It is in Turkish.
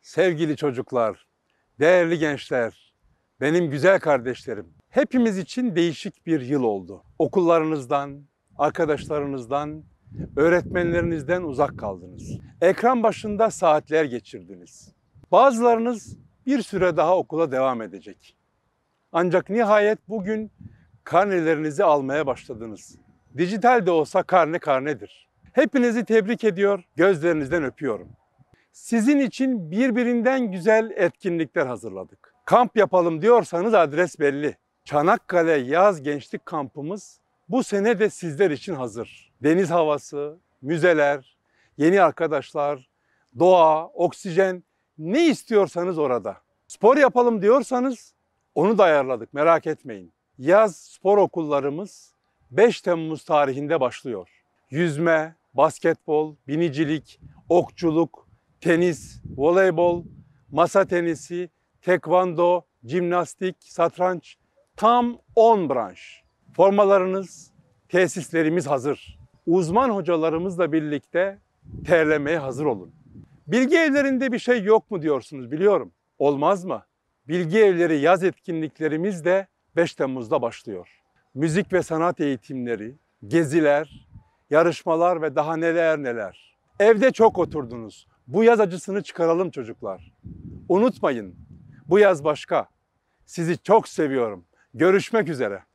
Sevgili çocuklar, değerli gençler, benim güzel kardeşlerim. Hepimiz için değişik bir yıl oldu. Okullarınızdan, arkadaşlarınızdan, öğretmenlerinizden uzak kaldınız. Ekran başında saatler geçirdiniz. Bazılarınız bir süre daha okula devam edecek. Ancak nihayet bugün karnelerinizi almaya başladınız. Dijital de olsa karne karnedir. Hepinizi tebrik ediyor, gözlerinizden öpüyorum. Sizin için birbirinden güzel etkinlikler hazırladık. Kamp yapalım diyorsanız adres belli. Çanakkale Yaz Gençlik Kampımız bu sene de sizler için hazır. Deniz havası, müzeler, yeni arkadaşlar, doğa, oksijen, ne istiyorsanız orada. Spor yapalım diyorsanız onu da ayarladık, merak etmeyin. Yaz spor okullarımız 5 Temmuz tarihinde başlıyor. Yüzme, basketbol, binicilik, okçuluk, tenis, voleybol, masa tenisi, tekvando, jimnastik, satranç, tam 10 branş. Formalarınız, tesislerimiz hazır. Uzman hocalarımızla birlikte terlemeye hazır olun. Bilgi evlerinde bir şey yok mu diyorsunuz, biliyorum. Olmaz mı? Bilgi evleri yaz etkinliklerimiz de 5 Temmuz'da başlıyor. Müzik ve sanat eğitimleri, geziler, yarışmalar ve daha neler neler. Evde çok oturdunuz. Bu yaz acısını çıkaralım çocuklar. Unutmayın, bu yaz başka. Sizi çok seviyorum. Görüşmek üzere.